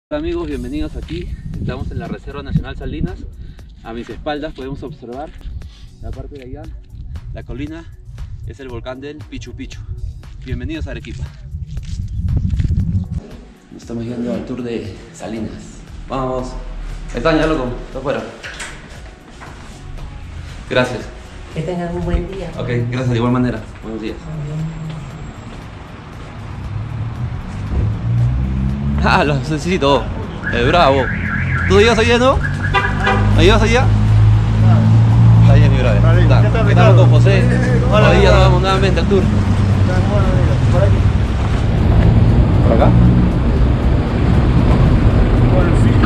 Hola amigos, bienvenidos aquí. Estamos en la Reserva Nacional Salinas. A mis espaldas podemos observar la parte de allá, la colina, es el volcán del Pichu Pichu. Bienvenidos a Arequipa. Nos estamos yendo al tour de Salinas. Vamos. Están ya, loco, está afuera. Gracias. Que tengan un buen día. Ok, gracias de igual manera. Buenos días. Ah, lo necesito. Bravo. ¿Tú llegas allá, no? ¿No llegas allá? Está bien, mi brother. Vale, Estamos con José. Hoy ya nos vamos nuevamente al tour. Por aquí. ¿Por acá? Por el fin.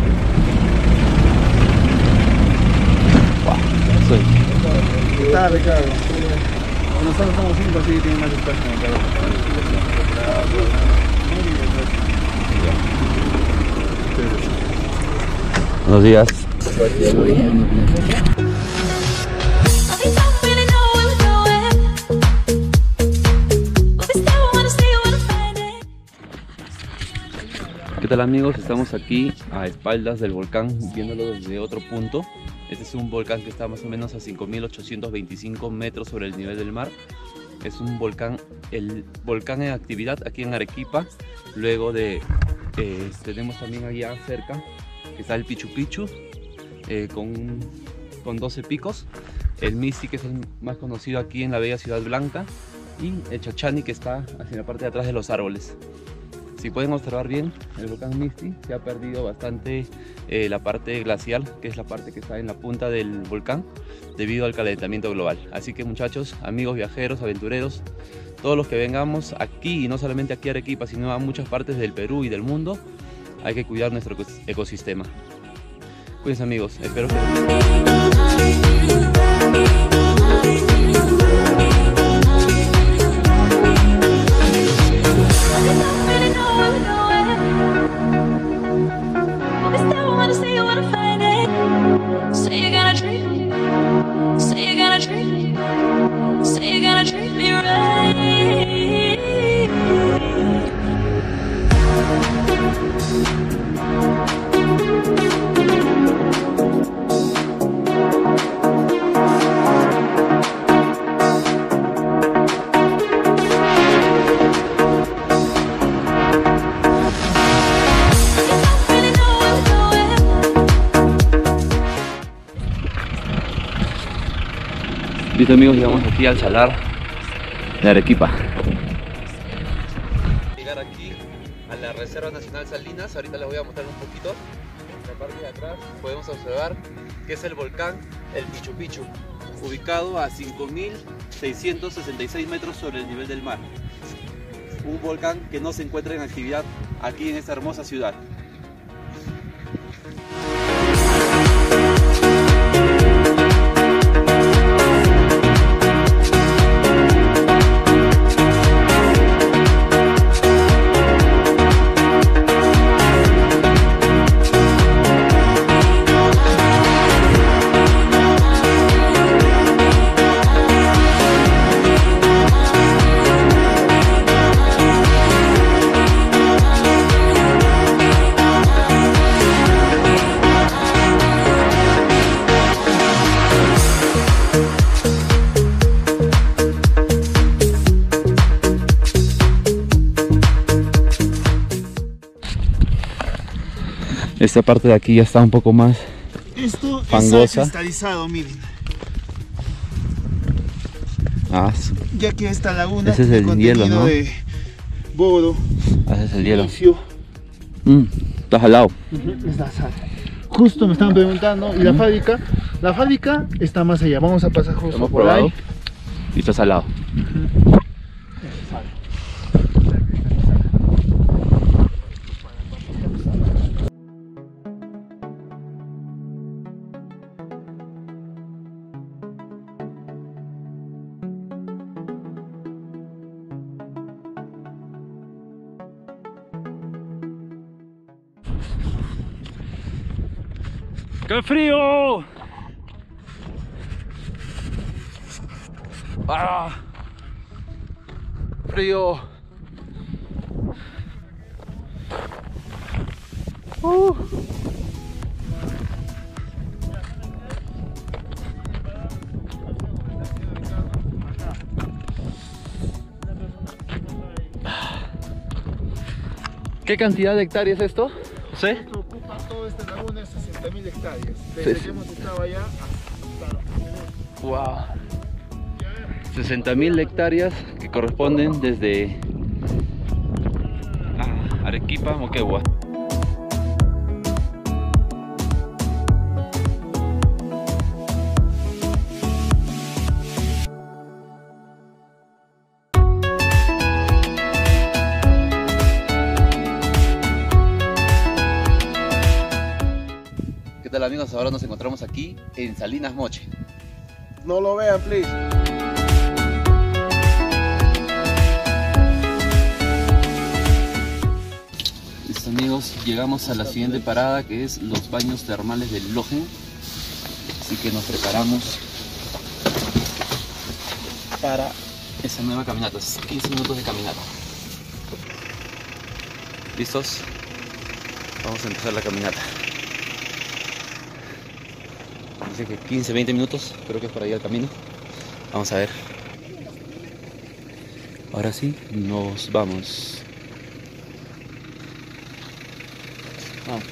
Wow, soy. Está Ricardo. Nosotros estamos 5, así que tiene más espacio en el carro. Buenos días. ¿Qué tal amigos? Estamos aquí a espaldas del volcán, viéndolo desde otro punto. Este es un volcán que está más o menos a 5.825 metros sobre el nivel del mar. Es un volcán, el volcán en actividad aquí en Arequipa. Luego de, tenemos también allá cerca, que está el Pichu Pichu, con 12 picos. El Misti, que es el más conocido aquí en la bella Ciudad Blanca. Y el Chachani, que está hacia la parte de atrás de los árboles. Si pueden observar bien, el volcán Misti se ha perdido bastante la parte glacial, que es la parte que está en la punta del volcán, debido al calentamiento global. Así que muchachos, amigos viajeros, aventureros, todos los que vengamos aquí, y no solamente aquí a Arequipa, sino a muchas partes del Perú y del mundo, hay que cuidar nuestro ecosistema. Cuídense amigos, espero que... Listo amigos, llegamos aquí al Salar de Arequipa. Llegar aquí a la Reserva Nacional Salinas, ahorita les voy a mostrar un poquito. En la parte de atrás podemos observar que es el volcán el Pichu Pichu, ubicado a 5.666 metros sobre el nivel del mar. Un volcán que no se encuentra en actividad aquí en esta hermosa ciudad. Esta parte de aquí ya está un poco más fangosa. Es cristalizado, miren. Ah, Ya que esta laguna ese es el hielo, ¿no? de boro. Ese es el hielo. Licio. Está jalado. Es la sal. Justo me estaban preguntando, ¿y la fábrica? La fábrica está más allá, vamos a pasar justo Hemos por probado ahí. y está salado. Es sal. ¡Qué frío! ¡Ah! Frío. ¿Qué cantidad de hectáreas es esto, José? Esto ocupa toda esta laguna 60.000 hectáreas. Desde que hemos estado allá hasta... Wow. 60.000 hectáreas que corresponden desde Arequipa a Moquegua. ¿Qué tal, amigos? Ahora nos encontramos aquí en Salinas Moche. No lo vean, please. Listo, amigos, llegamos a la siguiente parada, que es los baños termales del Logen. Así que nos preparamos para esa nueva caminata, 15 minutos de caminata. ¿Listos? Vamos a empezar la caminata. Dice que 15-20 minutos, creo que es por ahí el camino. Vamos a ver. Ahora sí, nos vamos. Vamos.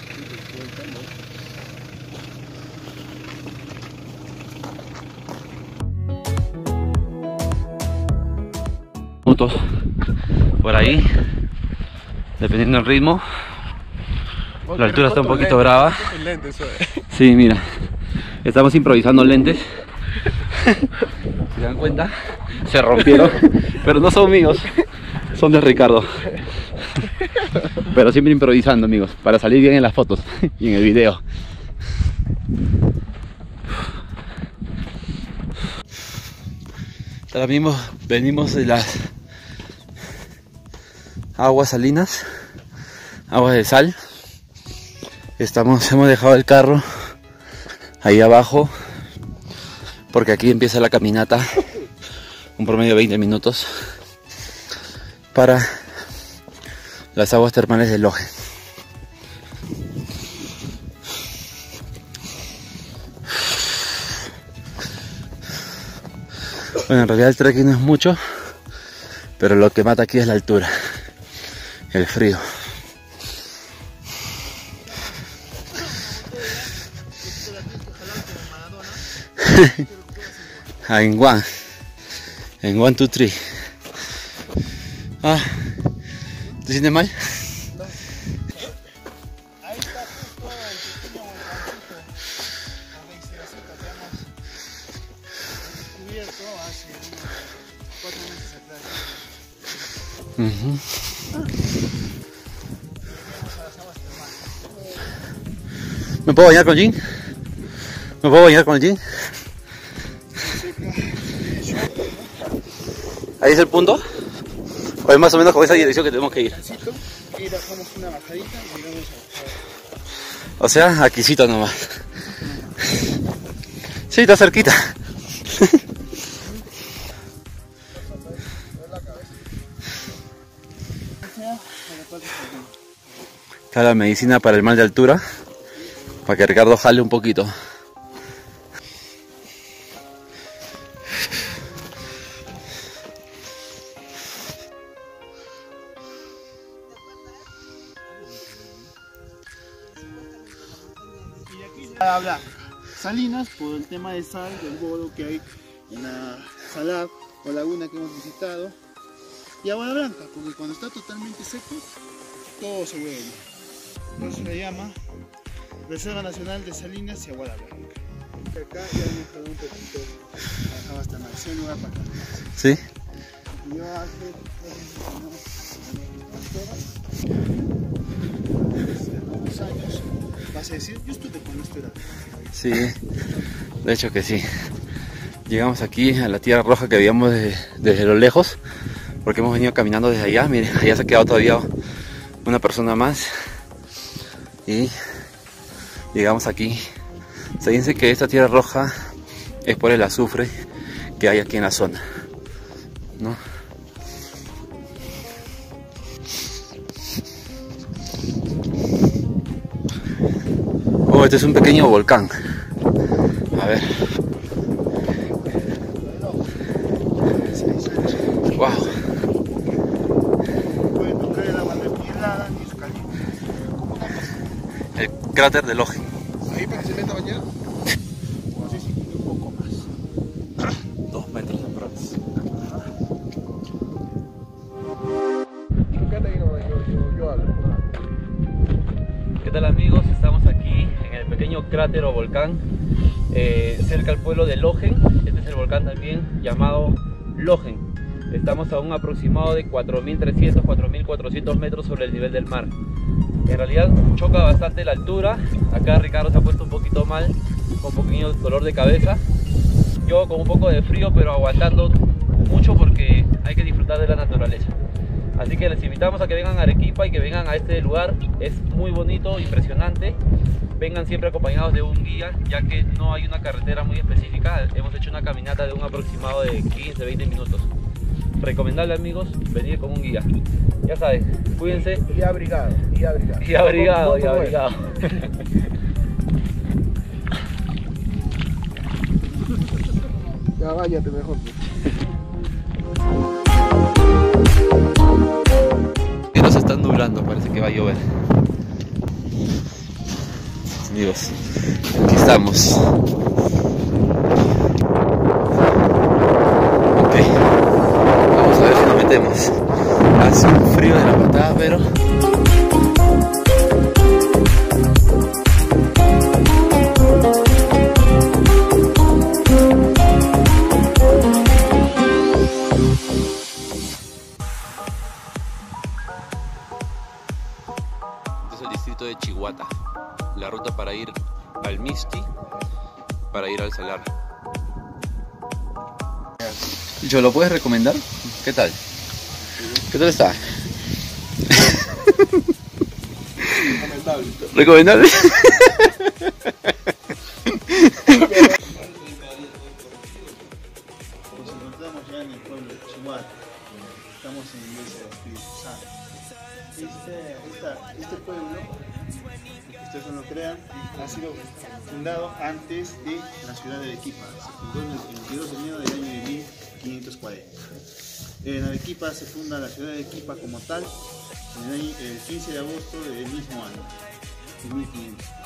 Minutos por ahí, dependiendo del ritmo. La altura está un poquito brava. Sí, mira, estamos improvisando lentes. ¿Se dan cuenta? Se rompieron, pero no son míos, son de Ricardo. Pero siempre improvisando, amigos, para salir bien en las fotos y en el video. Ahora mismo venimos de las aguas salinas, aguas de sal. Hemos dejado el carro ahí abajo porque aquí empieza la caminata, un promedio de 20 minutos para las aguas termales del Logen. Bueno, en realidad el trekking no es mucho, pero lo que mata aquí es la altura, el frío. En 1, 2, 3. ¿Te sientes mal? No. Ahí está justo el pequeño volcancito. Habéis descubierto hace unos 4 meses atrás. ¿Me puedo bañar con jean? ¿Me puedo bañar con el jean? ¿Ahí es el punto? ¿O es más o menos con esa dirección que tenemos que ir? Y bajamos una bajadita y llegamos a... O sea, aquícito nomás. Sí, está cerquita. Está la medicina para el mal de altura, para que Ricardo jale un poquito. Hablar Salinas por el tema de sal, del bodo que hay en la salar o laguna que hemos visitado, y Aguada Blanca, porque cuando está totalmente seco todo se vuelve. Por eso se llama Reserva Nacional de Salinas y Aguada Blanca. Acá ya hemos quedado un poquito, acá basta más, es un lugar para caminar. ¿Sí? Yo hace unos años vas a decir, yo estuve cuando esto era. Sí, de hecho que sí. Llegamos aquí a la Tierra Roja que veíamos desde lo lejos, porque hemos venido caminando desde allá. Miren, allá se ha quedado todavía una persona más y llegamos aquí. Se dice que esta Tierra Roja es por el azufre que hay aquí en la zona, ¿no? este es un pequeño volcán. A ver. Wow. Puede tocar el agua, no es ni helada ni es caliente. El cráter de Logen. Ahí para que se meta a bañar. No sé si un poco más. 2 metros aprox. ¿Qué tal amigos? Estamos aquí en el pequeño cráter o volcán cerca al pueblo de Logen. Este es el volcán también llamado Logen. Estamos a un aproximado de 4.300, 4.400 metros sobre el nivel del mar. En realidad choca bastante la altura. Acá Ricardo se ha puesto un poquito mal, con un poquito de dolor de cabeza. Yo con un poco de frío, pero aguantando mucho porque hay que disfrutar de la naturaleza. Así que les invitamos a que vengan a Arequipa y que vengan a este lugar. Es muy bonito, impresionante. Vengan siempre acompañados de un guía, ya que no hay una carretera muy específica. Hemos hecho una caminata de un aproximado de 15-20 minutos. Recomendable amigos, venir con un guía. Ya saben, cuídense. Y abrigado, y abrigado. Y abrigado, y abrigado. Ya váyate mejor. Nos están nublando, parece que va a llover. Amigos, aquí estamos. Ok, vamos a ver si nos metemos. Hace un frío de la patada, pero este es el distrito de Chihuahua. La ruta para ir al Misti, para ir al Salar. Yo, ¿lo puedes recomendar? ¿Qué tal? ¿Qué tal está? Recomendable. ¿Recomendable? Nos encontramos ya en el pueblo de Chihuahua. Estamos en la iglesia de Espíritu Santo. Este pueblo, que ustedes no lo crean, ha sido fundado antes de la ciudad de Arequipa. Se fundó el 22 de enero del año de 1540. En Arequipa se funda la ciudad de Arequipa como tal el 15 de agosto del mismo año, de 1500.